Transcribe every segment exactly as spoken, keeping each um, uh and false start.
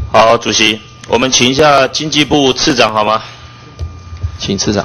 好，主席，我们请一下经济部次长好吗？ 请次长。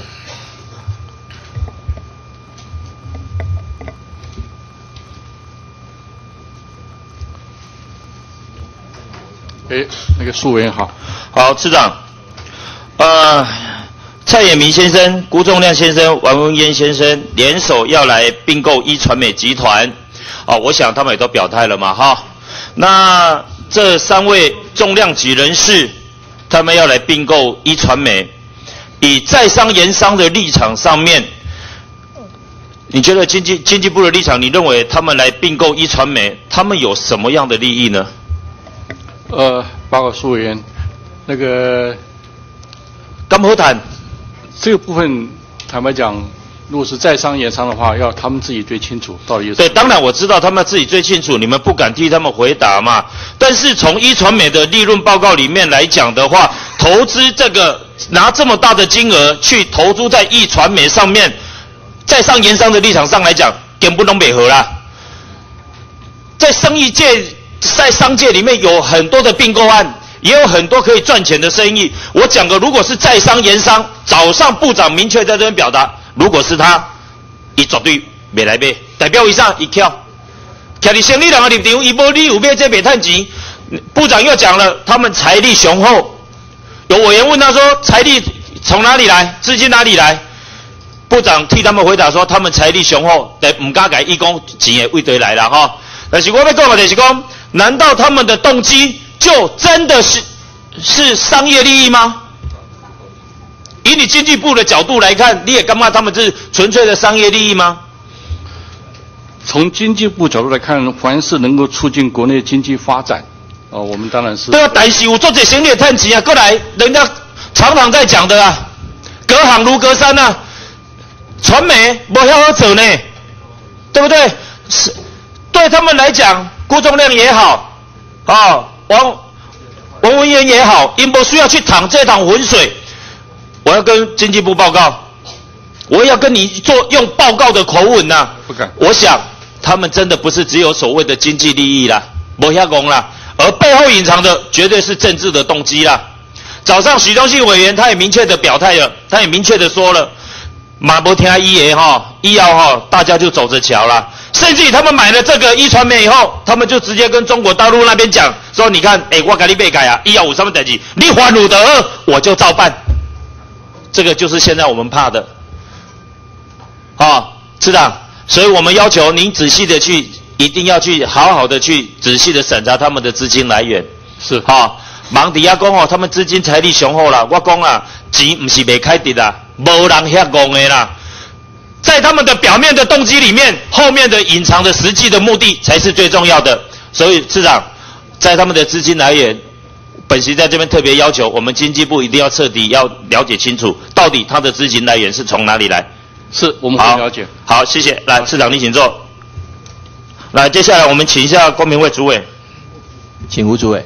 哎，那个苏委员好。 好，次长，呃，蔡衍明先生、辜仲亮先生、王文渊先生联手要来并购一传媒集团，啊、哦，我想他们也都表态了嘛，哈。那这三位重量级人士，他们要来并购一传媒，以在商言商的立场上面，你觉得经济经济部的立场，你认为他们来并购一传媒，他们有什么样的利益呢？ 呃，报告苏委员，那个敢好谈？ 这个部分，坦白讲，如果是在商言商的话，要他们自己最清楚到底有。 对，当然我知道他们自己最清楚，你们不敢替他们回答嘛。但是从一传媒的利润报告里面来讲的话，投资这个拿这么大的金额去投资在一传媒上面，在商言商的立场上来讲，根本都没合啦。在生意界。在商界里面有很多的并购案，也有很多可以赚钱的生意。我讲个，如果是在商言商，早上部长明确在这边表达，如果是他，他绝对没来买。代表以上一跳，徛在生意人的立场，他没理由买这没赚钱。部长又讲了，他们财力雄厚。有委员问他说，财力从哪里来？资金哪里来？部长替他们回答说，他们财力雄厚，但唔敢改义工钱也为对来了哈。但是我要讲的就是讲。难道他们的动机就真的是是商业利益吗？以你经济部的角度来看，你也干嘛他们是纯粹的商业利益吗？ 从经济部角度来看，凡是能够促进国内经济发展，哦，我们当然是。 对啊，但是有做这行李探钱啊，过来，人家常常在讲的啊，隔行如隔山啊，传媒不要好走呢，对不对？是，对他们来讲。辜仲亮也好，啊，王王文渊也好，因不需要去淌这趟浑水。我要跟经济部报告，我要跟你做用报告的口吻呐、啊。 不敢。 我想他们真的不是只有所谓的经济利益啦，没遐讲啦，而背后隐藏的绝对是政治的动机啦。早上许忠信委员他也明确的表态了，他也明确的说了，马不听伊的哈，医药哈，大家就走着瞧啦。甚至于他们买了这个一传媒以后，他们就直接跟中国大陆那边讲说：“你看，哎、欸，我给你背改啊，医药有什么等级，你还鲁得二，我就照办。”这个就是现在我们怕的，啊，是的。所以我们要求您仔细的去，一定要去好好的去仔细的审查他们的资金来源。 是， 好，忙底下讲哦，他们资金财力雄厚啦，我讲啦，钱不是没开的啦，没人遐讲的啦。在他们的表面的动机里面，后面的隐藏的实际的目的才是最重要的。所以，市长，在他们的资金来源，本席在这边特别要求，我们经济部一定要彻底要了解清楚，到底他的资金来源是从哪里来。 是，我们会了解。 好，好谢谢。来，市长你请坐。来，接下来我们请一下公平会主委， 请吴主委。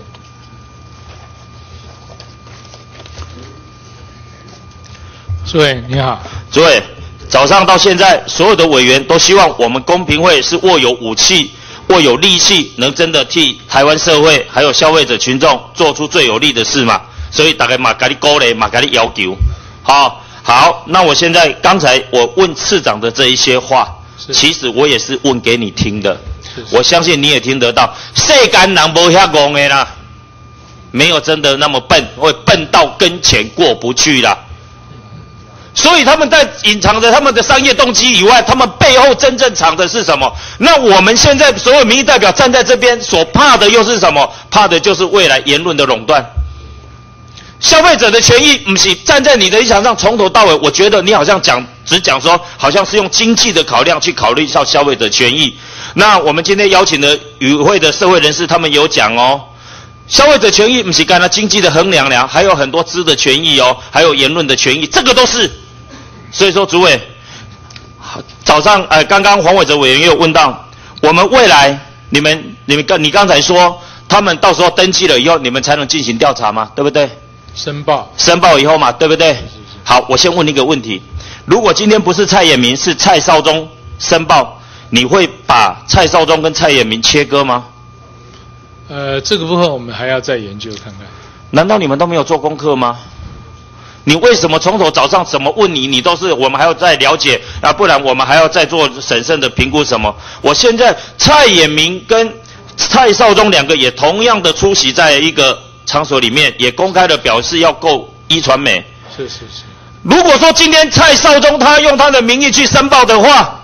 主委你好。 主委。早上到现在，所有的委员都希望我们公平会是握有武器、握有力气，能真的替台湾社会还有消费者群众做出最有利的事嘛。所以大家嘛给你鼓励，嘛给你要求。好，好，那我现在刚才我问次长的这一些话，其实我也是问给你听的。我相信你也听得到，世间人无遐戆的啦，没有真的那么笨，会笨到跟前过不去啦。所以他们在隐藏着他们的商业动机以外，他们背后真正藏的是什么？那我们现在所有民意代表站在这边，所怕的又是什么？怕的就是未来言论的垄断。消费者的权益，不是站在你的立场上，从头到尾，我觉得你好像讲只讲说，好像是用经济的考量去考虑到消费者权益。那我们今天邀请的与会的社会人士，他们有讲哦，消费者权益不是干了经济的衡量量，还有很多资的权益哦，还有言论的权益，这个都是。所以说，主委，早上呃，刚刚黄伟哲委员也有问到，我们未来你们你们刚你刚才说，他们到时候登记了以后，你们才能进行调查吗？对不对？ 申报， 申报以后嘛，对不对？好，我先问你一个问题：如果今天不是蔡衍明，是蔡少忠申报，你会把蔡少忠跟蔡衍明切割吗？ 呃，这个部分我们还要再研究看看。 难道你们都没有做功课吗？你为什么从头早上怎么问你，你都是我们还要再了解啊？不然我们还要再做审慎的评估什么？我现在蔡衍明跟蔡少忠两个也同样的出席在一个场所里面，也公开的表示要购一传媒。 是是是。 如果说今天蔡少忠他用他的名义去申报的话，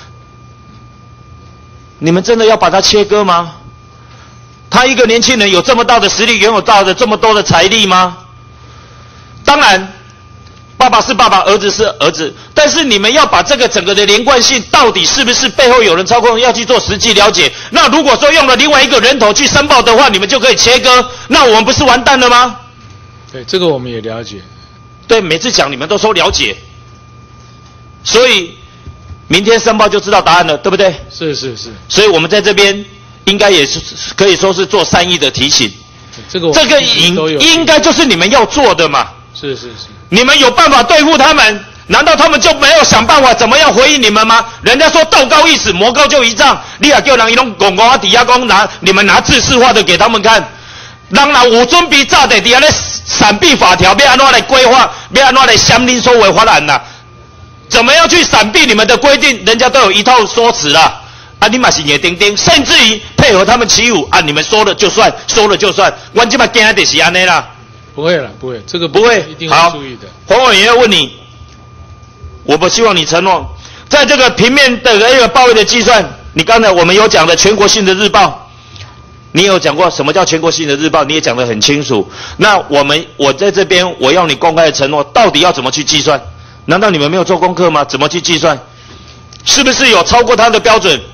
你们真的要把他切割吗？他一个年轻人有这么大的实力，拥有大的这么多的财力吗？当然，爸爸是爸爸，儿子是儿子，但是你们要把这个整个的连贯性，到底是不是背后有人操控，要去做实际了解。那如果说用了另外一个人头去申报的话，你们就可以切割，那我们不是完蛋了吗？ 对，这个我们也了解。 对，每次讲你们都说了解，所以明天申报就知道答案了，对不对？ 是是是。 所以我们在这边应该也是可以说是做善意的提醒。 这个这个应应该就是你们要做的嘛。 是是是。 你们有办法对付他们，难道他们就没有想办法怎么样回应你们吗？人家说道高一尺，魔高就一丈，你也叫人一种拱拱啊底下讲拿你们拿制式化的给他们看。人人有准备早地底下咧闪避法条，要安怎来规划，要安怎来详您所谓法案呐？怎么样去闪避你们的规定？人家都有一套说辞啦。啊，你嘛是眼丁丁，甚至于配合他们起舞啊，你们说了就算，说了就算，我这嘛惊的就是安尼啦。 不会了，不会，这个不会， 一定会注意的。 黄委员要问你，我不希望你承诺，在这个平面的一个报业的计算，你刚才我们有讲的全国性的日报，你有讲过什么叫全国性的日报，你也讲得很清楚。那我们我在这边我要你公开的承诺，到底要怎么去计算？难道你们没有做功课吗？怎么去计算？是不是有超过他的标准？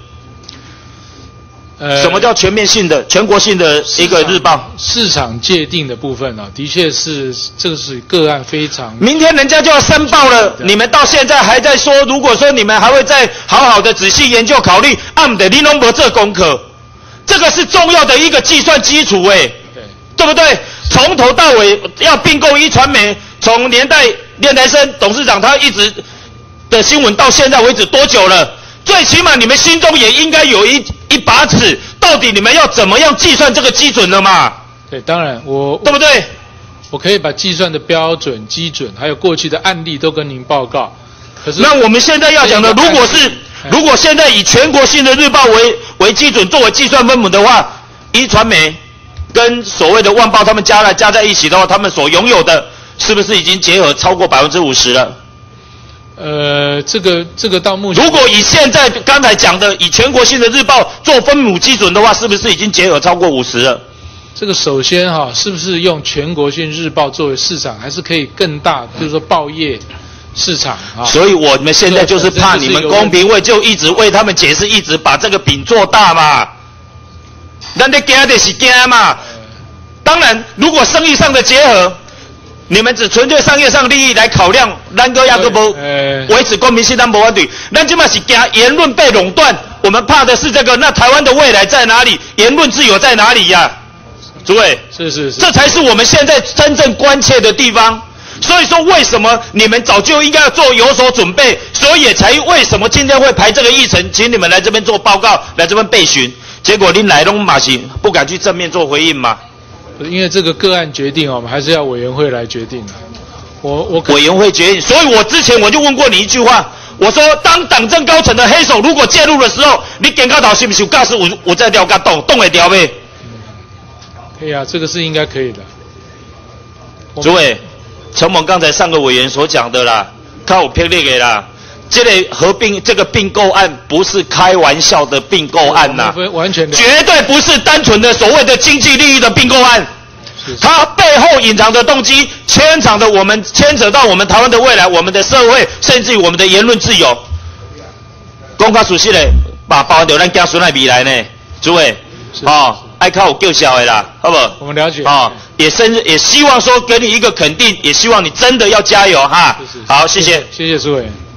呃，什么叫全面性的、全国性的一个日报？ 市场界定的部分啊，的确是这个是个案非常。 明天人家就要申报了，你们到现在还在说，如果说你们还会再好好的仔细研究考虑，按的你拢没做功课，这个是重要的一个计算基础，哎，对，对不对？从头到尾要并购一传媒，从年代练台生董事长他一直的新闻到现在为止多久了？最起码你们心中也应该有一一把尺，到底你们要怎么样计算这个基准了嘛？ 对，当然我对不对？ 我可以把计算的标准、基准，还有过去的案例都跟您报告。可是， 那我们现在要讲的，如果是如果现在以全国性的日报为为基准作为计算分母的话，一传媒跟所谓的万报他们加来加在一起的话，他们所拥有的是不是已经结合超过百分之五十了？ 呃，这个这个到目前， 如果以现在刚才讲的以全国性的日报做分母基准的话，是不是已经结合超过五十了？ 这个首先哈、啊，是不是用全国性日报作为市场，还是可以更大，比如说报业市场啊？ 所以我们现在就是怕你们公平会就一直为他们解释，一直把这个饼做大嘛。咱得惊的是惊嘛。当然，如果生意上的结合。你们只纯粹商业上利益来考量，咱哥亚哥不维持公平性，咱不反对。咱这嘛是惊言论被垄断，我们怕的是这个。那台湾的未来在哪里？言论自由在哪里呀、啊？诸位， 是是是， 这才是我们现在真正关切的地方。所以说，为什么你们早就应该要做有所准备？所以也才为什么今天会排这个议程，请你们来这边做报告，来这边备询。结果您来拢嘛是不敢去正面做回应嘛？ 因为这个个案决定，我们还是要委员会来决定的。我我委员会决定，所以我之前我就问过你一句话，我说当党政高层的黑手如果介入的时候，你检讨是不是有驾驶我我在调甲动动会调呗？ 可以啊，这个是应该可以的。 诸位，承蒙刚才上个委员所讲的啦，靠我偏列给啦。这类合并这个并购案不是开玩笑的并购案呐、啊， 完全绝对不是单纯的所谓的经济利益的并购案，是是它背后隐藏的动机，牵扯的我们牵扯到我们台湾的未来，我们的社会，甚至于我们的言论自由。公开熟悉嘞，把包含到咱家孙的未来呢，诸位，哦，爱靠有救小的啦，好不好？ 我们了解。 哦，也深也希望说给你一个肯定，也希望你真的要加油哈。 是是是好，谢谢， 谢谢诸位。